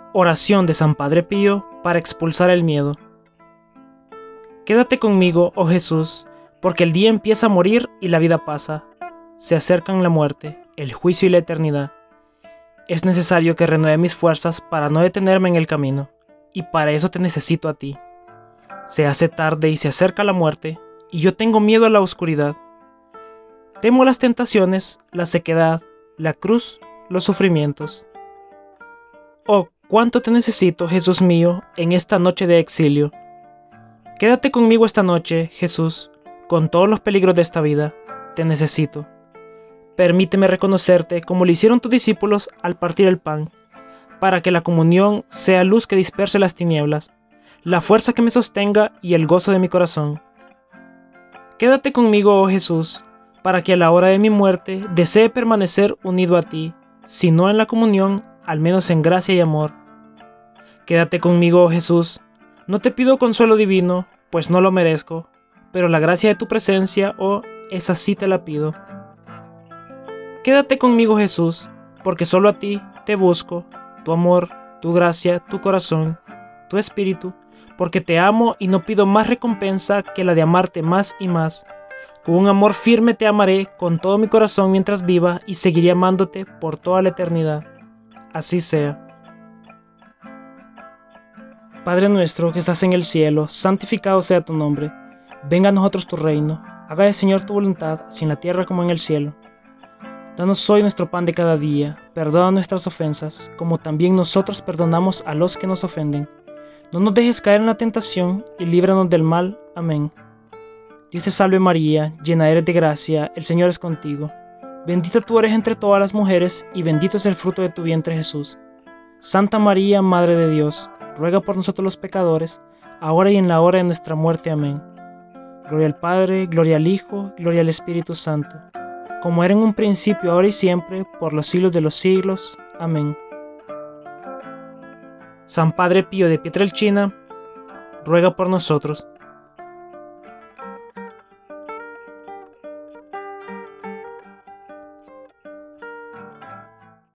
Oración de San Padre Pío para expulsar el miedo. Quédate conmigo, oh Jesús, porque el día empieza a morir y la vida pasa. Se acercan la muerte, el juicio y la eternidad. Es necesario que renueve mis fuerzas para no detenerme en el camino, y para eso te necesito a ti. Se hace tarde y se acerca la muerte, y yo tengo miedo a la oscuridad. Temo las tentaciones, la sequedad, la cruz, los sufrimientos. Oh, cuánto te necesito, Jesús mío, en esta noche de exilio. Quédate conmigo esta noche, Jesús, con todos los peligros de esta vida. Te necesito. Permíteme reconocerte como lo hicieron tus discípulos al partir el pan, para que la comunión sea luz que disperse las tinieblas, la fuerza que me sostenga y el gozo de mi corazón. Quédate conmigo, oh Jesús, para que a la hora de mi muerte desee permanecer unido a ti, si no en la comunión, al menos en gracia y amor. Quédate conmigo, oh Jesús. No te pido consuelo divino, pues no lo merezco, pero la gracia de tu presencia, oh, esa sí te la pido. Quédate conmigo, Jesús, porque solo a ti te busco, tu amor, tu gracia, tu corazón, tu espíritu, porque te amo y no pido más recompensa que la de amarte más y más. Con un amor firme te amaré con todo mi corazón mientras viva y seguiré amándote por toda la eternidad. Así sea. Padre nuestro que estás en el cielo, santificado sea tu nombre. Venga a nosotros tu reino. Haga, Señor, tu voluntad, así en la tierra como en el cielo. Danos hoy nuestro pan de cada día. Perdona nuestras ofensas, como también nosotros perdonamos a los que nos ofenden. No nos dejes caer en la tentación y líbranos del mal. Amén. Dios te salve María, llena eres de gracia, el Señor es contigo. Bendita tú eres entre todas las mujeres, y bendito es el fruto de tu vientre Jesús. Santa María, Madre de Dios, ruega por nosotros los pecadores, ahora y en la hora de nuestra muerte. Amén. Gloria al Padre, gloria al Hijo, gloria al Espíritu Santo, como era en un principio, ahora y siempre, por los siglos de los siglos. Amén. San Padre Pío de Pietrelcina, ruega por nosotros.